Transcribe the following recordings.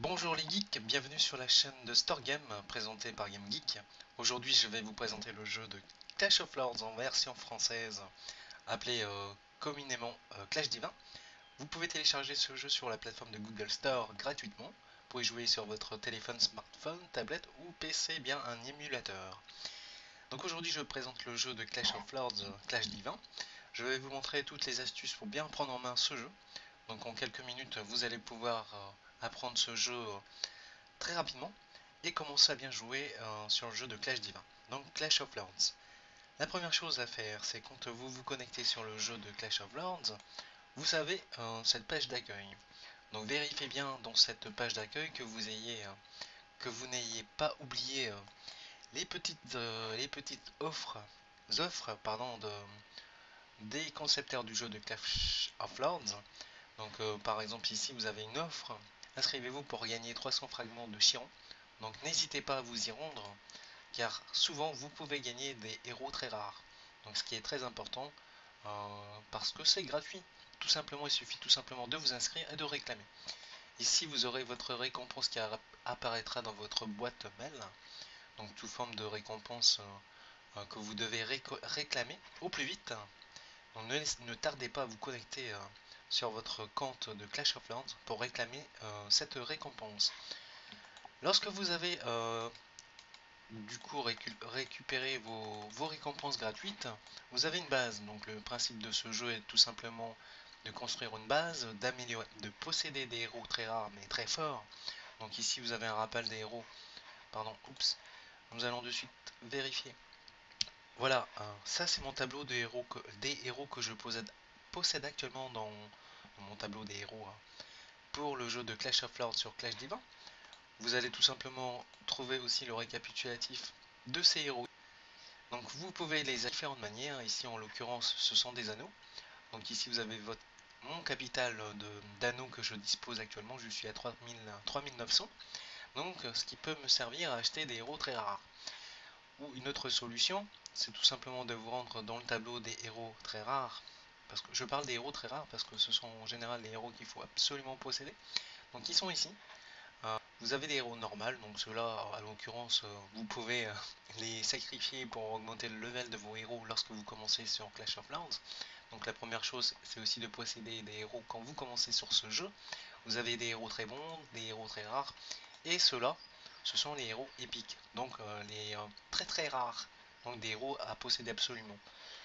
Bonjour les geeks, bienvenue sur la chaîne de Store Game présentée par Game Geek. Aujourd'hui je vais vous présenter le jeu de Clash of Lords en version française appelé communément Clash Divin. Vous pouvez télécharger ce jeu sur la plateforme de Google Store gratuitement. Vous pouvez jouer sur votre téléphone, smartphone, tablette ou PC bien un émulateur. Donc aujourd'hui je présente le jeu de Clash of Lords Clash Divin. Je vais vous montrer toutes les astuces pour bien prendre en main ce jeu. Donc en quelques minutes vous allez pouvoir apprendre ce jeu très rapidement et commencer à bien jouer sur le jeu de Clash Divin. Donc Clash of Lords. La première chose à faire, c'est quand vous vous connectez sur le jeu de Clash of Lords, vous savez cette page d'accueil. Donc vérifiez bien dans cette page d'accueil que vous n'ayez pas oublié les petites offres des concepteurs du jeu de Clash of Lords. Donc par exemple ici vous avez une offre, inscrivez-vous pour gagner 300 fragments de Chiron. Donc n'hésitez pas à vous y rendre, car souvent vous pouvez gagner des héros très rares. Donc ce qui est très important, parce que c'est gratuit. Tout simplement, il suffit tout simplement de vous inscrire et de réclamer. Ici vous aurez votre récompense qui apparaîtra dans votre boîte mail. Donc sous forme de récompense que vous devez réclamer au plus vite. Donc ne tardez pas à vous connecter sur votre compte de Clash of Lords pour réclamer cette récompense. Lorsque vous avez du coup récupéré vos récompenses gratuites, vous avez une base. Donc le principe de ce jeu est tout simplement de construire une base, d'améliorer, de posséder des héros très rares mais très forts. Donc ici vous avez un rappel des héros. Pardon, oups. Nous allons de suite vérifier. Voilà, ça c'est mon tableau des héros que je possède actuellement dans mon tableau des héros pour le jeu de Clash of Lords sur Clash Divin. Vous allez tout simplement trouver aussi le récapitulatif de ces héros. Donc vous pouvez les différentes manières. Ici en l'occurrence ce sont des anneaux. Donc ici vous avez mon capital d'anneaux que je dispose actuellement. Je suis à 3900. Donc ce qui peut me servir à acheter des héros très rares. Ou une autre solution, c'est tout simplement de vous rendre dans le tableau des héros très rares. Parce que je parle des héros très rares parce que ce sont en général les héros qu'il faut absolument posséder. Donc ils sont ici. Vous avez des héros normaux, donc ceux-là, à l'occurrence, vous pouvez les sacrifier pour augmenter le level de vos héros lorsque vous commencez sur Clash of Clans. Donc la première chose, c'est aussi de posséder des héros quand vous commencez sur ce jeu. Vous avez des héros très bons, des héros très rares, et ceux-là, ce sont les héros épiques, donc les très très rares, donc des héros à posséder absolument.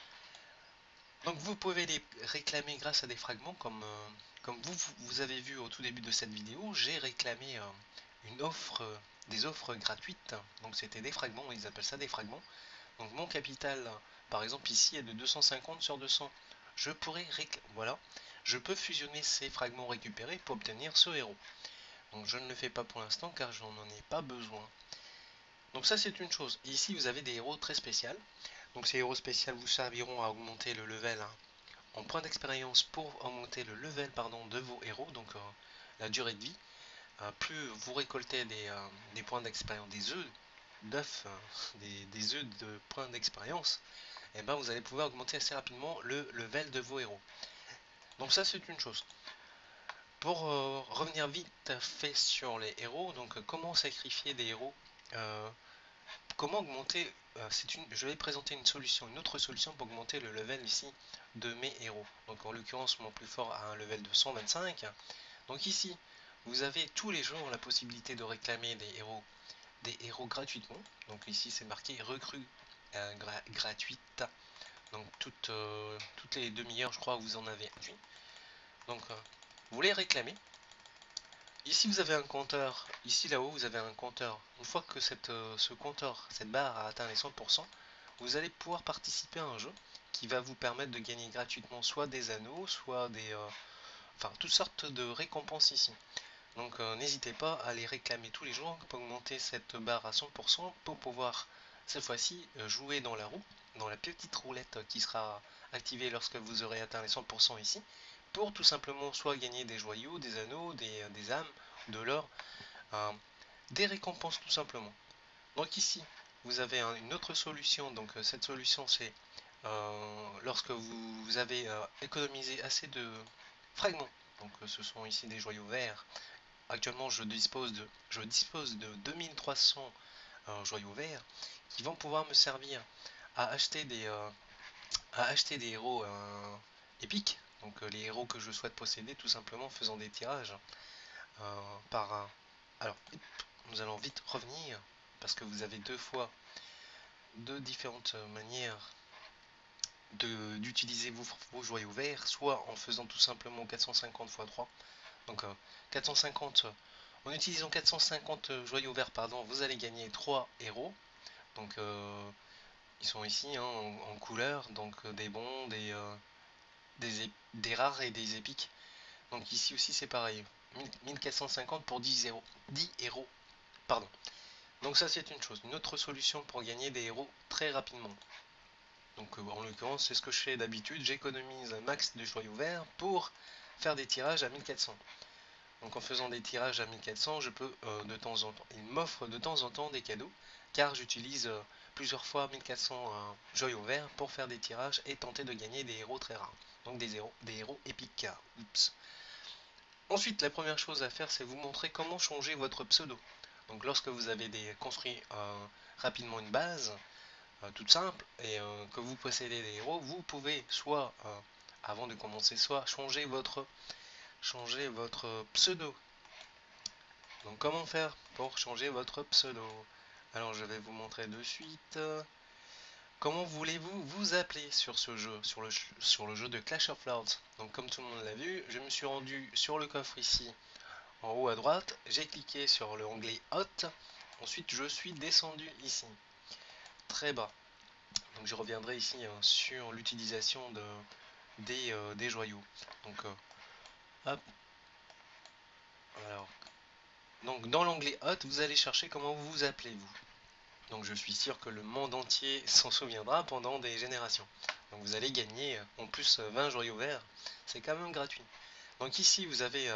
Donc vous pouvez les réclamer grâce à des fragments comme vous avez vu au tout début de cette vidéo, j'ai réclamé une offre, des offres gratuites. Donc c'était des fragments, ils appellent ça des fragments. Donc mon capital, par exemple ici, est de 250 sur 200. Voilà, je peux fusionner ces fragments récupérés pour obtenir ce héros. Donc je ne le fais pas pour l'instant car je n'en ai pas besoin. Donc ça c'est une chose. Ici vous avez des héros très spéciaux. Donc ces héros spéciaux vous serviront à augmenter le level en points d'expérience pour augmenter le level de vos héros, donc la durée de vie. Plus vous récoltez des points d'expérience, des œufs d'œufs, des œufs de points d'expérience, et ben vous allez pouvoir augmenter assez rapidement le level de vos héros. Donc ça c'est une chose. Pour revenir vite fait sur les héros, donc comment sacrifier des héros, euh, comment augmenter, je vais présenter une autre solution pour augmenter le level ici de mes héros. Donc en l'occurrence mon plus fort a un level de 125. Donc ici vous avez tous les jours la possibilité de réclamer des héros gratuitement. Donc ici c'est marqué recrue gratuite. Donc toutes les demi-heures je crois vous en avez un. Donc vous les réclamez. Ici vous avez un compteur, ici là-haut vous avez un compteur. Une fois que ce compteur, cette barre a atteint les 100%, vous allez pouvoir participer à un jeu qui va vous permettre de gagner gratuitement soit des anneaux, soit enfin toutes sortes de récompenses ici. Donc n'hésitez pas à les réclamer tous les jours pour augmenter cette barre à 100% pour pouvoir cette fois-ci jouer dans la roue, dans la petite roulette qui sera activée lorsque vous aurez atteint les 100% ici, pour tout simplement soit gagner des joyaux, des anneaux, des âmes, de l'or, euh, des récompenses tout simplement. Donc ici, vous avez une autre solution. Donc cette solution c'est lorsque vous avez économisé assez de fragments. Donc ce sont ici des joyaux verts actuellement je dispose de 2300 joyaux verts qui vont pouvoir me servir à acheter des héros épiques, donc les héros que je souhaite posséder, tout simplement en faisant des tirages par un. Alors, nous allons vite revenir parce que vous avez deux différentes manières d'utiliser vos joyaux verts, soit en faisant tout simplement 450 x 3. Donc 450, en utilisant 450 joyaux verts, pardon, vous allez gagner 3 héros. Donc ils sont ici hein, en couleur, donc des bons, des rares et des épiques. Donc ici aussi c'est pareil. 1450 pour 10 héros. Pardon. Donc ça c'est une chose. Une autre solution pour gagner des héros très rapidement. Donc en l'occurrence c'est ce que je fais d'habitude. J'économise un max de joyaux verts pour faire des tirages à 1400. Donc en faisant des tirages à 1400, je peux de temps en temps, il m'offre de temps en temps des cadeaux, car j'utilise plusieurs fois 1400 joyaux verts pour faire des tirages et tenter de gagner des héros très rares. Donc des héros épiques. Oups. Ensuite, la première chose à faire, c'est vous montrer comment changer votre pseudo. Donc lorsque vous avez construit rapidement une base toute simple et que vous possédez des héros, vous pouvez soit, avant de commencer, soit changer votre pseudo. Donc comment faire pour changer votre pseudo? Alors je vais vous montrer de suite. Comment voulez-vous vous appeler sur ce jeu, sur le jeu de Clash of Lords? Donc comme tout le monde l'a vu, je me suis rendu sur le coffre ici, en haut à droite. J'ai cliqué sur le onglet Hot. Ensuite je suis descendu ici, très bas. Donc je reviendrai ici sur l'utilisation des joyaux. Donc hop. Alors, donc dans l'onglet Hot, vous allez chercher comment vous appelez-vous. Donc je suis sûr que le monde entier s'en souviendra pendant des générations. Donc vous allez gagner en plus 20 joyaux verts. C'est quand même gratuit. Donc ici vous avez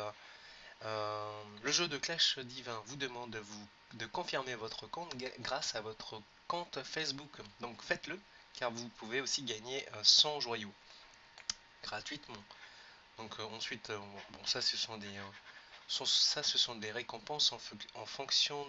le jeu de Clash Divin vous demande de confirmer votre compte grâce à votre compte Facebook. Donc faites-le car vous pouvez aussi gagner 100 joyaux gratuitement. Donc ensuite, bon ça ce sont des récompenses en fonction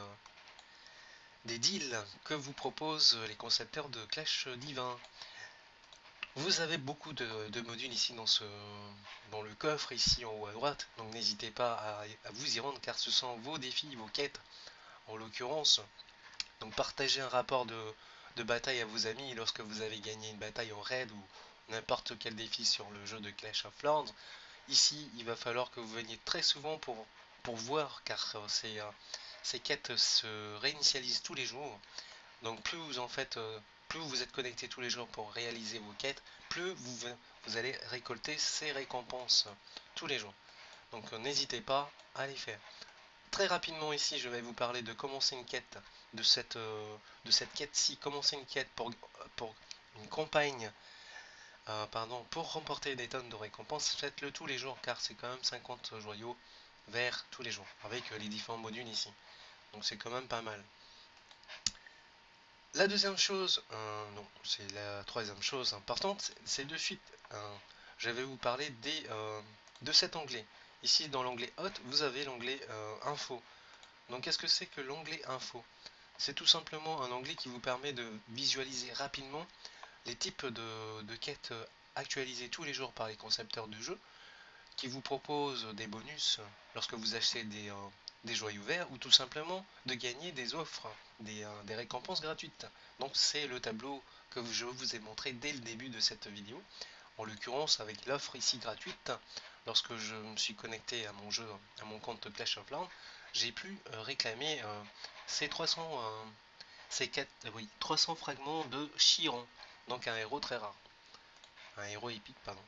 des deals que vous proposent les concepteurs de Clash Divin. Vous avez beaucoup de modules ici dans le coffre, ici en haut à droite, donc n'hésitez pas à vous y rendre car ce sont vos défis, vos quêtes en l'occurrence. Donc partagez un rapport de bataille à vos amis lorsque vous avez gagné une bataille en raid ou n'importe quel défi sur le jeu de Clash of Lords. Ici, il va falloir que vous veniez très souvent pour voir car ces quêtes se réinitialisent tous les jours. Donc plus vous en faites, plus vous êtes connecté tous les jours pour réaliser vos quêtes, plus vous allez récolter ces récompenses tous les jours. Donc n'hésitez pas à les faire. Très rapidement ici, je vais vous parler de commencer une quête, de cette quête-ci, commencer une quête pour une campagne, pardon, pour remporter des tonnes de récompenses. Faites-le tous les jours car c'est quand même 50 joyaux verts tous les jours avec les différents modules ici. Donc c'est quand même pas mal. La deuxième chose, non, c'est la troisième chose importante, c'est de suite, je vais vous parler de cet onglet. Ici, dans l'onglet Hot, vous avez l'onglet Info. Donc, qu'est-ce que c'est que l'onglet Info? C'est tout simplement un onglet qui vous permet de visualiser rapidement les types de quêtes actualisées tous les jours par les concepteurs de jeu, qui vous proposent des bonus lorsque vous achetez des joyaux verts ou tout simplement de gagner des offres, des récompenses gratuites. Donc c'est le tableau que je vous ai montré dès le début de cette vidéo. En l'occurrence avec l'offre ici gratuite, lorsque je me suis connecté à mon jeu, à mon compte Clash of Clans, j'ai pu réclamer ces 300 fragments de Chiron, donc un héros très rare, un héros épique pardon.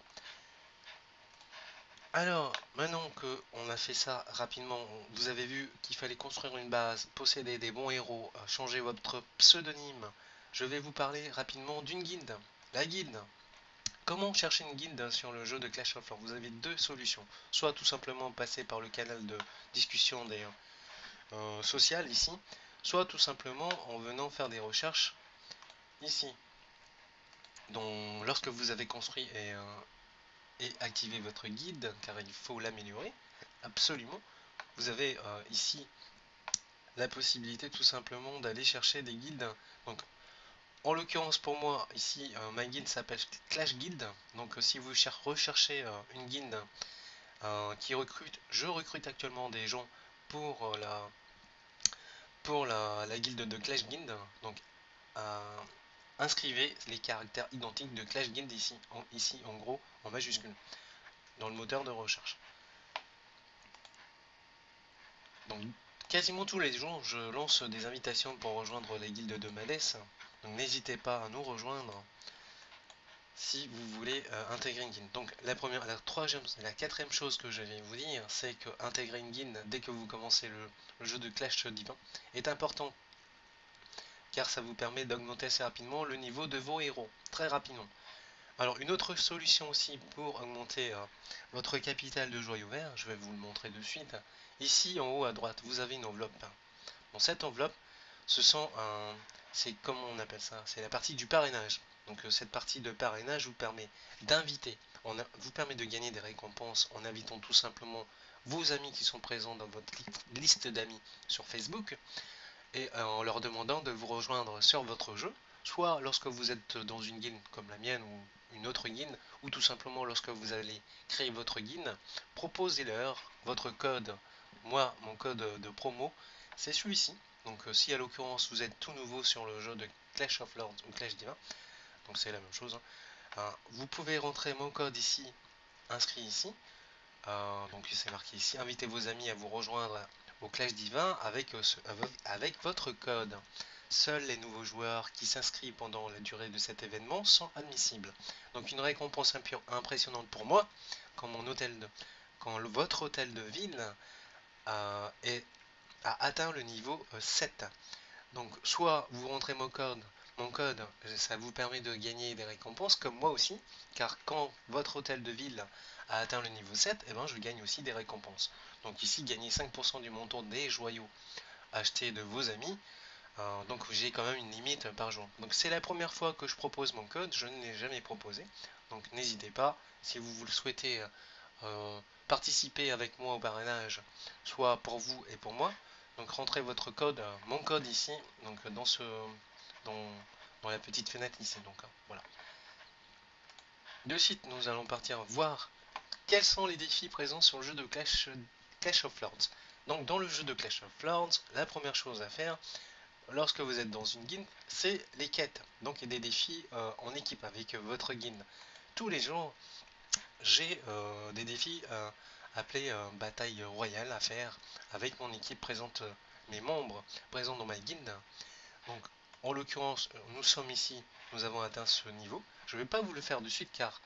Alors, maintenant qu'on a fait ça rapidement, vous avez vu qu'il fallait construire une base, posséder des bons héros, changer votre pseudonyme. Je vais vous parler rapidement d'une guilde. La guilde. Comment chercher une guilde sur le jeu de Clash of Clans? Vous avez deux solutions. Soit tout simplement passer par le canal de discussion sociales ici, soit tout simplement en venant faire des recherches ici. Donc, lorsque vous avez construit et activé votre guide, car il faut l'améliorer, absolument, vous avez ici la possibilité tout simplement d'aller chercher des guildes. Donc en l'occurrence pour moi ici ma guilde s'appelle Clash Guild. Donc si vous recherchez une guilde qui recrute, je recrute actuellement des gens pour la guilde de Clash Guild. Donc inscrivez les caractères identiques de Clash Guild ici en gros en majuscule dans le moteur de recherche. Donc quasiment tous les jours je lance des invitations pour rejoindre les guildes de Mades. Donc n'hésitez pas à nous rejoindre si vous voulez intégrer une guilde. Donc la première, la troisième, la quatrième chose que je vais vous dire, c'est que intégrer une guilde dès que vous commencez le jeu de Clash Divin est important, car ça vous permet d'augmenter assez rapidement le niveau de vos héros, très rapidement. Alors une autre solution aussi pour augmenter votre capital de joyaux verts, je vais vous le montrer de suite. Ici en haut à droite, vous avez une enveloppe. Dans cette enveloppe, c'est comment on appelle ça, c'est la partie du parrainage. Donc cette partie de parrainage vous permet d'inviter, vous permet de gagner des récompenses en invitant tout simplement vos amis qui sont présents dans votre liste d'amis sur Facebook et en leur demandant de vous rejoindre sur votre jeu, soit lorsque vous êtes dans une guilde comme la mienne ou une autre guilde, ou tout simplement lorsque vous allez créer votre guilde, proposez-leur votre code. Moi, mon code de promo, c'est celui-ci. Donc si à l'occurrence vous êtes tout nouveau sur le jeu de Clash of Lords ou Clash Divin, donc c'est la même chose, hein, vous pouvez rentrer mon code ici, inscrit ici. Donc c'est marqué ici, invitez vos amis à vous rejoindre au Clash Divin avec votre code. Seuls les nouveaux joueurs qui s'inscrivent pendant la durée de cet événement sont admissibles. Donc une récompense impressionnante pour moi quand votre hôtel de ville a atteint le niveau 7. Donc soit vous rentrez mon code, ça vous permet de gagner des récompenses comme moi aussi, car quand votre hôtel de ville a atteint le niveau 7, eh ben, je gagne aussi des récompenses. Donc ici, gagner 5% du montant des joyaux achetés de vos amis, donc j'ai quand même une limite par jour. Donc c'est la première fois que je propose mon code, je ne l'ai jamais proposé. Donc n'hésitez pas, si vous le souhaitez participer avec moi au parrainage, soit pour vous et pour moi. Donc rentrez votre code, mon code ici, donc dans, dans la petite fenêtre ici. Donc voilà. De suite, nous allons partir voir quels sont les défis présents sur le jeu de Clash of Lords. Donc dans le jeu de Clash of Lords, la première chose à faire lorsque vous êtes dans une guilde, c'est les quêtes. Donc il y a des défis en équipe avec votre guilde. Tous les jours, j'ai des défis appelés bataille royale à faire avec mon équipe présente, mes membres présents dans ma guilde. Donc en l'occurrence, nous sommes ici, nous avons atteint ce niveau. Je ne vais pas vous le faire de suite car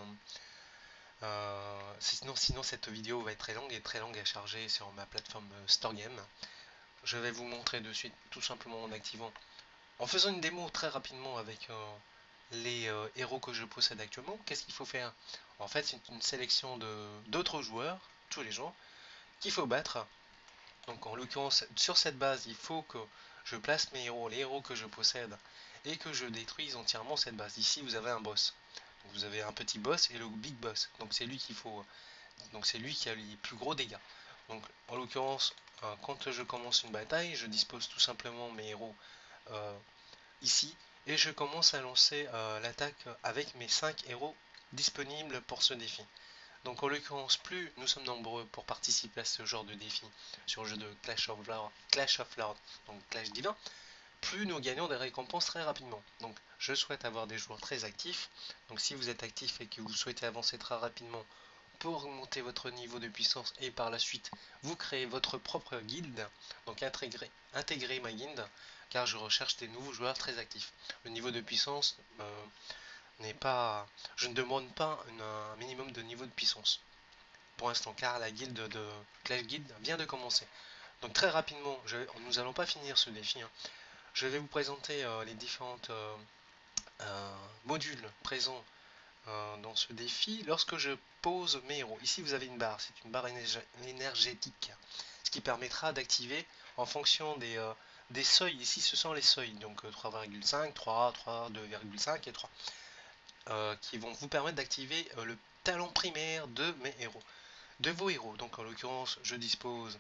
sinon cette vidéo va être très longue à charger sur ma plateforme StoreGame. Je vais vous montrer de suite tout simplement en activant, en faisant une démo très rapidement avec les héros que je possède actuellement. Qu'est-ce qu'il faut faire? En fait, c'est une sélection d'autres joueurs tous les jours qu'il faut battre. Donc en l'occurrence, sur cette base, il faut que je place mes héros, les héros que je possède, et que je détruise entièrement cette base. Ici, vous avez un boss. Donc, vous avez un petit boss et le big boss. Donc c'est lui qu'il faut. Donc c'est lui qui a les plus gros dégâts. Donc en l'occurrence, quand je commence une bataille, je dispose tout simplement mes héros ici et je commence à lancer l'attaque avec mes 5 héros disponibles pour ce défi. Donc en l'occurrence, plus nous sommes nombreux pour participer à ce genre de défi sur le jeu de Clash of Lords, donc Clash Divin, plus nous gagnons des récompenses très rapidement. Donc je souhaite avoir des joueurs très actifs. Donc si vous êtes actif et que vous souhaitez avancer très rapidement pour augmenter votre niveau de puissance et par la suite vous créez votre propre guilde, donc intégrez ma guilde car je recherche des nouveaux joueurs très actifs. Le niveau de puissance n'est pas... Je ne demande pas un minimum de niveau de puissance pour l'instant car la guilde de Clash Guild vient de commencer. Donc très rapidement, nous n'allons pas finir ce défi. Je vais vous présenter les différentes modules présents dans ce défi lorsque je pose mes héros. Ici vous avez une barre, c'est une barre énergétique, ce qui permettra d'activer en fonction des seuils. Ici ce sont les seuils, donc 3,5, 3, 3, 2,5 et 3, qui vont vous permettre d'activer le talent primaire de mes héros. de vos héros. Donc en l'occurrence, je dispose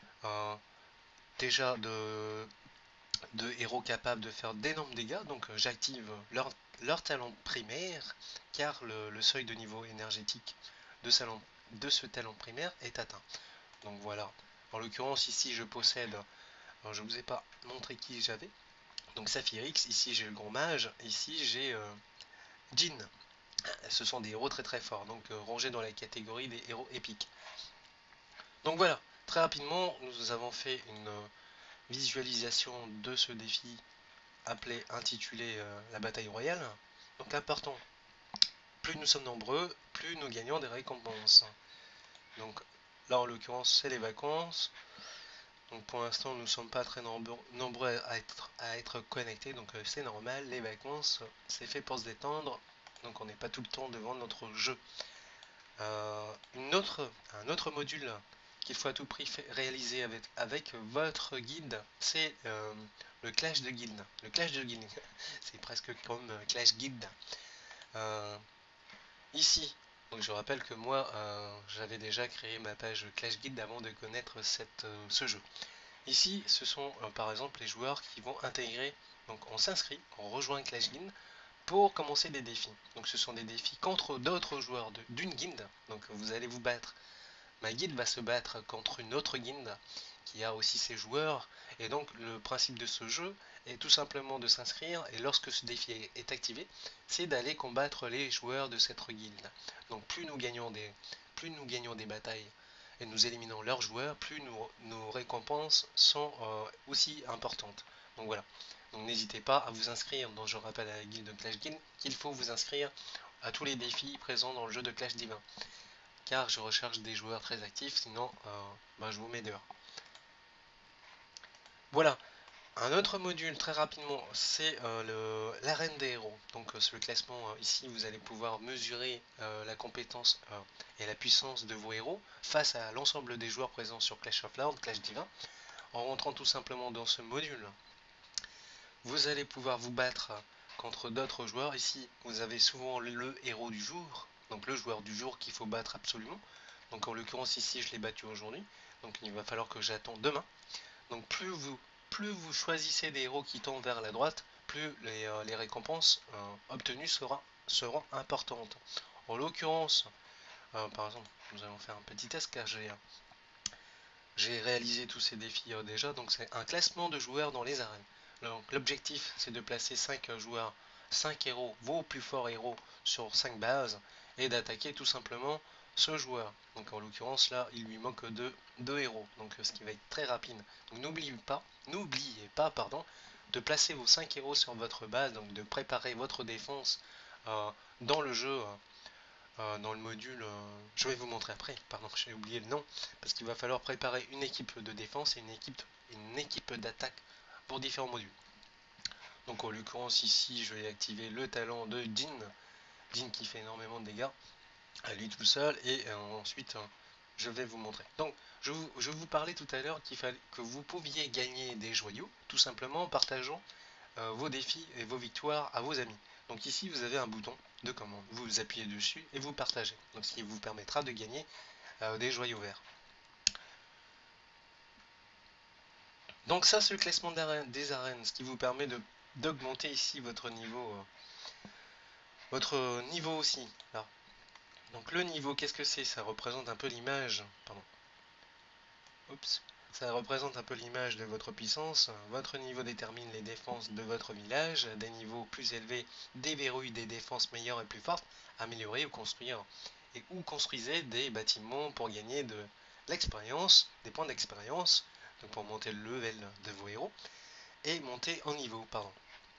déjà de héros capables de faire d'énormes dégâts. Donc j'active leur talent primaire, car le seuil de niveau énergétique de ce talent primaire est atteint. Donc voilà. En l'occurrence, ici, je possède. Alors, je ne vous ai pas montré qui j'avais. Donc Saphirix, ici j'ai le Grand Mage, ici j'ai Jin. Ce sont des héros très très forts, donc rangés dans la catégorie des héros épiques. Donc voilà, très rapidement, nous avons fait une visualisation de ce défi intitulé la bataille royale. Donc important, plus nous sommes nombreux, plus nous gagnons des récompenses. Donc là en l'occurrence c'est les vacances. Donc pour l'instant nous ne sommes pas très nombreux à être connectés, donc c'est normal, les vacances c'est fait pour se détendre, donc on n'est pas tout le temps devant notre jeu. Un autre module qu'il faut à tout prix réaliser avec votre guide, c'est le clash de guilde. Le clash de guilde, c'est presque comme clash guide. Euh, Ici, donc je rappelle que moi j'avais déjà créé ma page clash guide avant de connaître ce jeu. Ici, ce sont par exemple les joueurs qui vont intégrer, donc on s'inscrit, on rejoint Clash Guild pour commencer des défis. Donc ce sont des défis contre d'autres joueurs d'une guilde, donc vous allez vous battre. Ma guilde va se battre contre une autre guilde qui a aussi ses joueurs, et donc le principe de ce jeu est tout simplement de s'inscrire, et lorsque ce défi est activé, c'est d'aller combattre les joueurs de cette guilde. Donc plus nous gagnons des batailles et nous éliminons leurs joueurs, plus nos récompenses sont aussi importantes. Donc voilà. Donc n'hésitez pas à vous inscrire, donc je rappelle à la guilde de Clash Guild qu'il faut vous inscrire à tous les défis présents dans le jeu de Clash Divin. Car je recherche des joueurs très actifs, sinon je vous mets dehors. Voilà. Un autre module très rapidement, c'est l'arène des héros. Donc sur le classement ici, vous allez pouvoir mesurer la compétence et la puissance de vos héros face à l'ensemble des joueurs présents sur Clash of Lords, Clash Divin. En rentrant tout simplement dans ce module, vous allez pouvoir vous battre contre d'autres joueurs. Ici, vous avez souvent le héros du jour, donc le joueur du jour qu'il faut battre absolument. Donc en l'occurrence ici, je l'ai battu aujourd'hui, donc il va falloir que j'attende demain. Donc plus vous choisissez des héros qui tombent vers la droite, plus les récompenses obtenues seront importantes. En l'occurrence, par exemple, nous allons faire un petit test car j'ai réalisé tous ces défis déjà. Donc c'est un classement de joueurs dans les arènes. L'objectif c'est de placer 5 joueurs, 5 héros, vos plus forts héros sur 5 bases et d'attaquer tout simplement ce joueur. Donc en l'occurrence là il lui manque deux héros, donc ce qui va être très rapide. Donc n'oubliez pas de placer vos 5 héros sur votre base, donc de préparer votre défense dans le jeu, dans le module. Je vais vous montrer après, pardon, j'ai oublié le nom, parce qu'il va falloir préparer une équipe de défense et une équipe d'attaque pour différents modules. Donc en l'occurrence ici je vais activer le talent de Jin qui fait énormément de dégâts à lui tout seul, et ensuite je vais vous montrer. Donc je vous parlais tout à l'heure que vous pouviez gagner des joyaux tout simplement en partageant vos défis et vos victoires à vos amis. Donc ici vous avez un bouton de commande, vous appuyez dessus et vous partagez, donc ce qui vous permettra de gagner des joyaux verts. Donc ça c'est le classement des arènes, ce qui vous permet d'augmenter ici votre niveau aussi. Là. Donc le niveau, qu'est-ce que c'est? Ça représente un peu l'image. Pardon. Oups. Ça représente un peu l'image de votre puissance. Votre niveau détermine les défenses de votre village. Des niveaux plus élevés déverrouillent des défenses meilleures et plus fortes. Améliorer ou construisez des bâtiments pour gagner de l'expérience, des points d'expérience, donc pour monter le level de vos héros et monter en niveau. Pardon.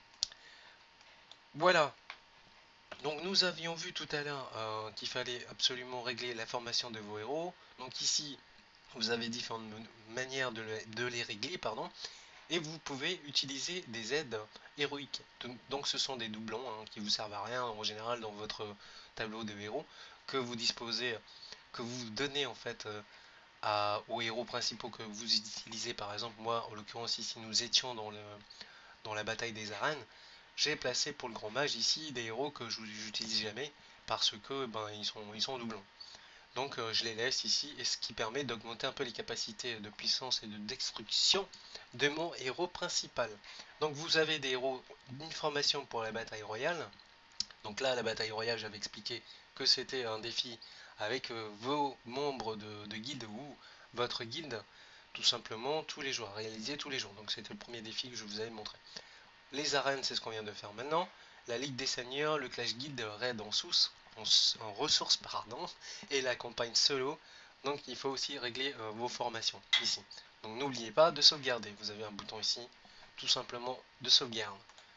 Voilà. Donc nous avions vu tout à l'heure qu'il fallait absolument régler la formation de vos héros. Donc ici, vous avez différentes manières de les régler, pardon, et vous pouvez utiliser des aides héroïques. Donc ce sont des doublons qui vous servent à rien en général dans votre tableau de héros que vous disposez, que vous donnez en fait aux héros principaux que vous utilisez. Par exemple, moi en l'occurrence ici nous étions dans la bataille des arènes. J'ai placé pour le grand mage ici des héros que je n'utilise jamais parce que ils sont doublons. Donc je les laisse ici, et ce qui permet d'augmenter un peu les capacités de puissance et de destruction de mon héros principal. Donc vous avez des héros d'information pour la bataille royale. Donc là, la bataille royale, j'avais expliqué que c'était un défi avec vos membres de guilde ou votre guilde, tout simplement tous les jours, à réaliser tous les jours. Donc c'était le premier défi que je vous avais montré. Les arènes, c'est ce qu'on vient de faire maintenant. La Ligue des Seigneurs, le Clash Guild, Raid en ressources, pardon, et la campagne solo. Donc il faut aussi régler vos formations ici. Donc n'oubliez pas de sauvegarder. Vous avez un bouton ici, tout simplement de sauvegarde.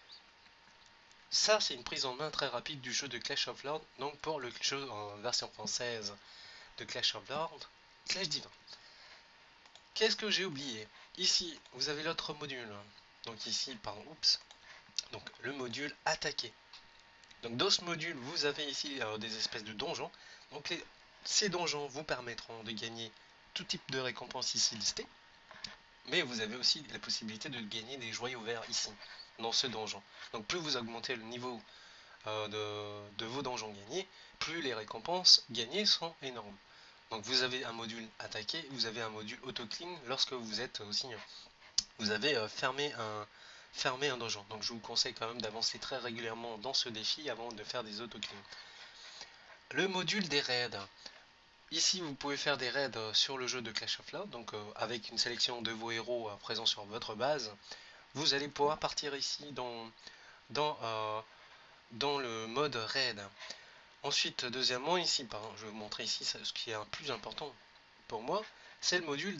Ça, c'est une prise en main très rapide du jeu de Clash of Lords, donc pour le jeu en version française de Clash of Lords, Clash Divin. Qu'est-ce que j'ai oublié? Ici, vous avez l'autre module. Donc ici, pardon, oups. Donc le module attaquer. Donc dans ce module, vous avez ici des espèces de donjons. Donc ces donjons vous permettront de gagner tout type de récompenses ici listées. Mais vous avez aussi la possibilité de gagner des joyaux verts ici, dans ce donjon. Donc plus vous augmentez le niveau de vos donjons gagnés, plus les récompenses gagnées sont énormes. Donc vous avez un module attaqué, vous avez un module auto-clean lorsque vous êtes aussi, vous avez fermé un donjon. Donc je vous conseille quand même d'avancer très régulièrement dans ce défi avant de faire des auto-clean. Le module des raids. Ici vous pouvez faire des raids sur le jeu de Clash of Lords, donc avec une sélection de vos héros présents sur votre base. Vous allez pouvoir partir ici dans, euh, dans le mode raid. Ensuite, deuxièmement, ici, pardon, je vais vous montrer ici ce qui est un plus important pour moi, c'est le module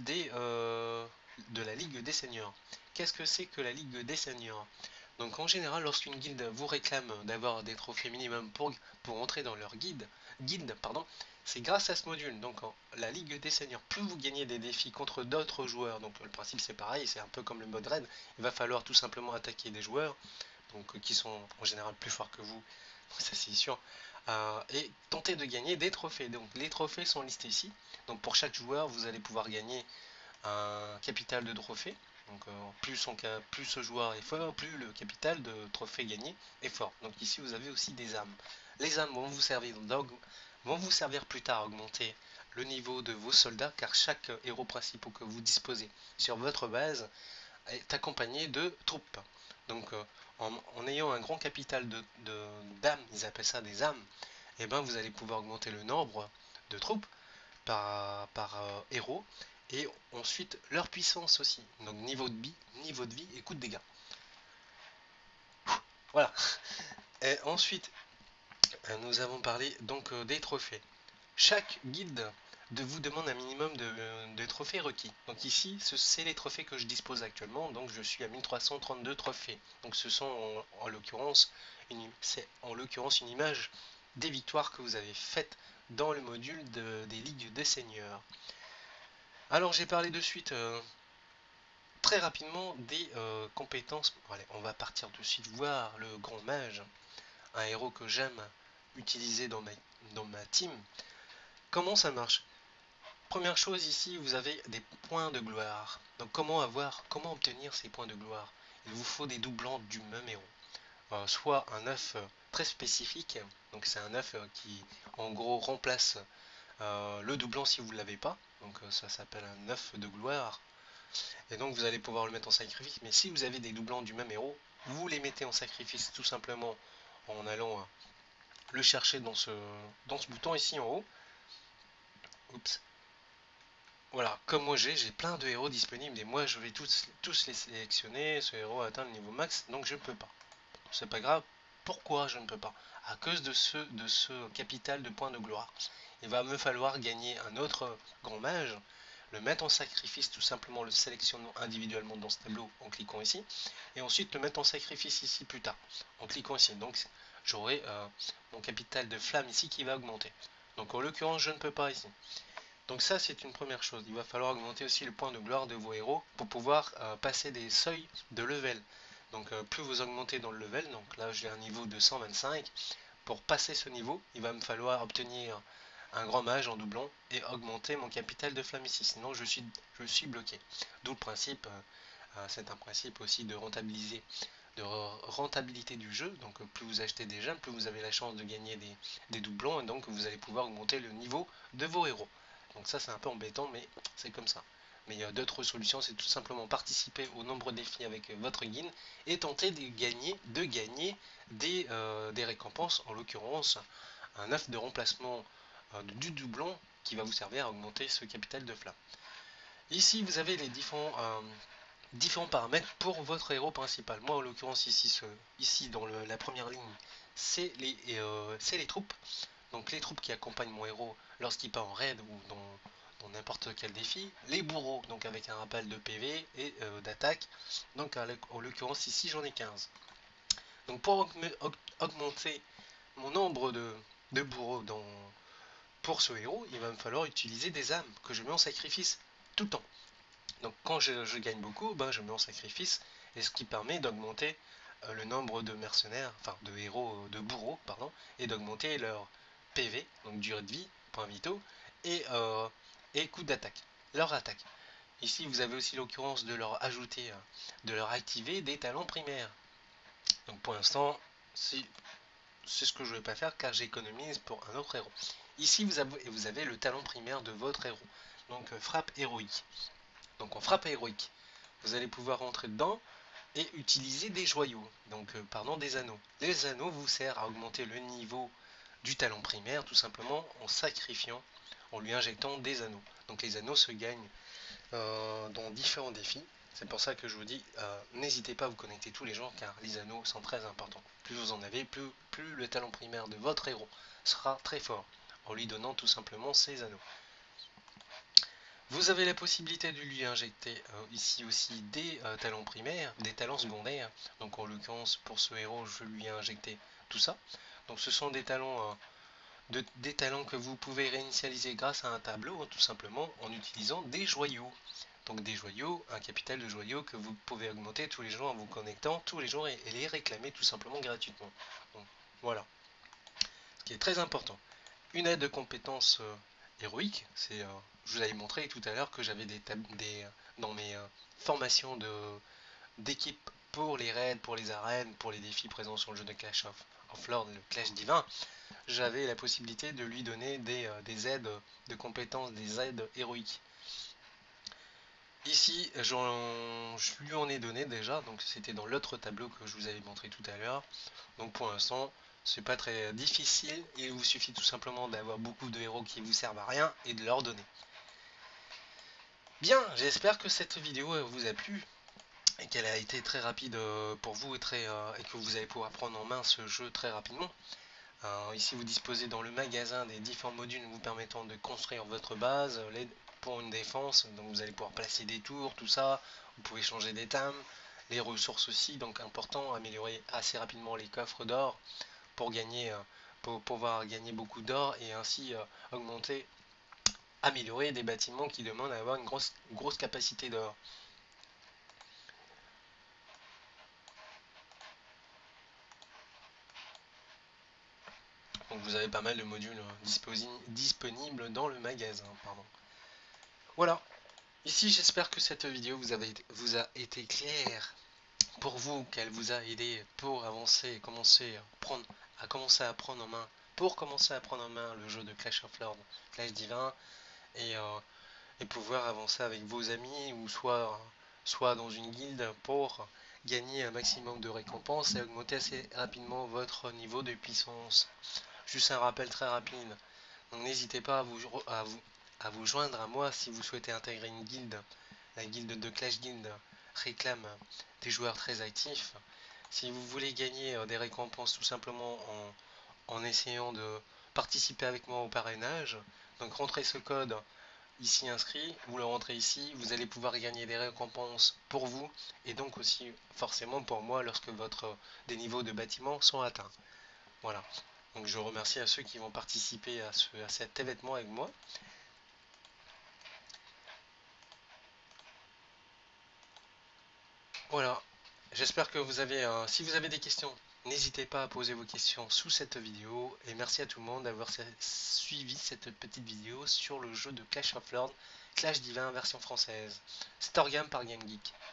de la Ligue des Seigneurs. Qu'est-ce que c'est que la Ligue des Seigneurs? Donc en général, lorsqu'une guilde vous réclame d'avoir des trophées minimum pour entrer dans leur guilde, pardon, c'est grâce à ce module. Donc la Ligue des Seigneurs, plus vous gagnez des défis contre d'autres joueurs, donc le principe c'est pareil, c'est un peu comme le mode raid, il va falloir tout simplement attaquer des joueurs donc, qui sont en général plus forts que vous, ça c'est sûr, et tenter de gagner des trophées. Donc les trophées sont listés ici. Donc pour chaque joueur, vous allez pouvoir gagner un capital de trophées. Donc plus ce joueur est fort, plus le capital de trophées gagné est fort. Donc ici vous avez aussi des âmes. Les âmes vont vous servir plus tard à augmenter le niveau de vos soldats, car chaque héros principal que vous disposez sur votre base est accompagné de troupes. Donc en ayant un grand capital d'âmes, ils appellent ça des âmes, et ben vous allez pouvoir augmenter le nombre de troupes par héros, et ensuite leur puissance aussi. Donc niveau de vie et coût de dégâts. Voilà. Et ensuite, nous avons parlé donc des trophées. Chaque guilde vous demande un minimum de trophées requis. Donc ici, c'est les trophées que je dispose actuellement. Donc je suis à 1332 trophées. Donc ce sont en l'occurrence une image des victoires que vous avez faites dans le module des ligues des seigneurs. Alors j'ai parlé de suite très rapidement des compétences. Allez, on va partir de suite voir le grand mage, un héros que j'aime utiliser dans ma team. Comment ça marche? Première chose ici, vous avez des points de gloire. Donc comment obtenir ces points de gloire? Il vous faut des doublants du même héros. Soit un œuf très spécifique, donc c'est un œuf qui en gros remplace le doublon si vous ne l'avez pas. Donc ça s'appelle un œuf de gloire. Et donc vous allez pouvoir le mettre en sacrifice. Mais si vous avez des doublons du même héros, vous les mettez en sacrifice tout simplement en allant le chercher dans ce bouton ici en haut. Oups. Voilà, comme moi j'ai plein de héros disponibles et moi je vais tous les sélectionner. Ce héros a atteint le niveau max, donc je ne peux pas. C'est pas grave. Pourquoi je ne peux pas? À cause de ce capital de points de gloire. Il va me falloir gagner un autre grand mage, le mettre en sacrifice, tout simplement le sélectionnant individuellement dans ce tableau en cliquant ici, et ensuite le mettre en sacrifice ici plus tard, en cliquant ici. Donc j'aurai mon capital de flamme ici qui va augmenter. Donc en l'occurrence je ne peux pas ici. Donc ça c'est une première chose, il va falloir augmenter aussi le point de gloire de vos héros pour pouvoir passer des seuils de level. Donc plus vous augmentez dans le level, donc là j'ai un niveau de 125, pour passer ce niveau il va me falloir obtenir un grand mage en doublon et augmenter mon capital de flamme ici, sinon je suis bloqué. D'où le principe, c'est un principe aussi de rentabiliser rentabilité du jeu. Donc plus vous achetez des gemmes, plus vous avez la chance de gagner des doublons, et donc vous allez pouvoir augmenter le niveau de vos héros. Donc ça c'est un peu embêtant, mais c'est comme ça. Mais il y a d'autres solutions, c'est tout simplement participer aux nombreux défis avec votre guilde et tenter de gagner des récompenses, en l'occurrence un œuf de remplacement du doublon qui va vous servir à augmenter ce capital de flamme. Ici vous avez les différents paramètres pour votre héros principal. Moi en l'occurrence ici dans la première ligne c'est les troupes. Donc les troupes qui accompagnent mon héros lorsqu'il part en raid ou dans n'importe quel défi. Les bourreaux, donc avec un rappel de PV et d'attaque. Donc en l'occurrence ici j'en ai 15. Donc pour augmenter mon nombre de bourreaux pour ce héros, il va me falloir utiliser des âmes que je mets en sacrifice tout le temps. Donc quand je gagne beaucoup, ben, je mets en sacrifice, et ce qui permet d'augmenter le nombre de mercenaires, enfin de héros, de bourreaux, pardon, et d'augmenter leur PV, donc durée de vie, points vitaux, et coût d'attaque, leur attaque. Ici vous avez aussi l'occurrence de leur ajouter, de leur activer des talents primaires. Donc pour l'instant, c'est ce que je ne vais pas faire car j'économise pour un autre héros. Ici vous avez le talent primaire de votre héros, donc frappe héroïque. Donc en frappe héroïque, vous allez pouvoir rentrer dedans et utiliser des joyaux, donc pardon, des anneaux. Les anneaux vous servent à augmenter le niveau du talent primaire tout simplement en sacrifiant, en lui injectant des anneaux. Donc les anneaux se gagnent dans différents défis. C'est pour ça que je vous dis, n'hésitez pas à vous connecter tous les jours car les anneaux sont très importants. Plus vous en avez, plus le talent primaire de votre héros sera très fort en lui donnant tout simplement ses anneaux. Vous avez la possibilité de lui injecter ici aussi des talents primaires, des talents secondaires. Donc en l'occurrence pour ce héros je lui ai injecté tout ça. Donc ce sont des talents, des talents que vous pouvez réinitialiser grâce à un tableau, tout simplement en utilisant des joyaux. Donc des joyaux, un capital de joyaux que vous pouvez augmenter tous les jours en vous connectant tous les jours et les réclamer tout simplement gratuitement. Donc voilà, ce qui est très important. Une aide de compétences héroïque, je vous avais montré tout à l'heure que j'avais dans mes formations d'équipe pour les raids, pour les arènes, pour les défis présents sur le jeu de Clash of Lords, le Clash divin, j'avais la possibilité de lui donner des aides de compétences, des aides héroïques. Ici, je lui en ai donné déjà, donc c'était dans l'autre tableau que je vous avais montré tout à l'heure. Donc pour l'instant, c'est pas très difficile, il vous suffit tout simplement d'avoir beaucoup de héros qui vous servent à rien et de leur donner. Bien, j'espère que cette vidéo vous a plu et qu'elle a été très rapide pour vous et que vous allez pouvoir prendre en main ce jeu très rapidement. Ici vous disposez dans le magasin des différents modules vous permettant de construire votre base pour une défense, donc vous allez pouvoir placer des tours, tout ça, vous pouvez changer d'étame, les ressources aussi, donc important, améliorer assez rapidement les coffres d'or pour pouvoir gagner beaucoup d'or et ainsi améliorer des bâtiments qui demandent à avoir une grosse capacité d'or. Donc vous avez pas mal de modules disponibles dans le magasin. Pardon. Voilà. Ici j'espère que cette vidéo vous a été claire pour vous, qu'elle vous a aidé pour avancer et commencer à prendre en main, le jeu de Clash of Lords, Clash Divin, et, et pouvoir avancer avec vos amis ou soit dans une guilde pour gagner un maximum de récompenses et augmenter assez rapidement votre niveau de puissance. Juste un rappel très rapide, donc n'hésitez pas à vous joindre à moi si vous souhaitez intégrer une guilde. La guilde de Clash Guild réclame des joueurs très actifs. Si vous voulez gagner des récompenses tout simplement en essayant de participer avec moi au parrainage, donc rentrez ce code ici inscrit, vous le rentrez ici, vous allez pouvoir gagner des récompenses pour vous et donc aussi forcément pour moi lorsque des niveaux de bâtiment sont atteints. Voilà. Donc je remercie à ceux qui vont participer à cet événement avec moi. Voilà. J'espère que si vous avez des questions, n'hésitez pas à poser vos questions sous cette vidéo. Et merci à tout le monde d'avoir suivi cette petite vidéo sur le jeu de Clash of Lords, Clash Divin version française. Storgame par GameGeek.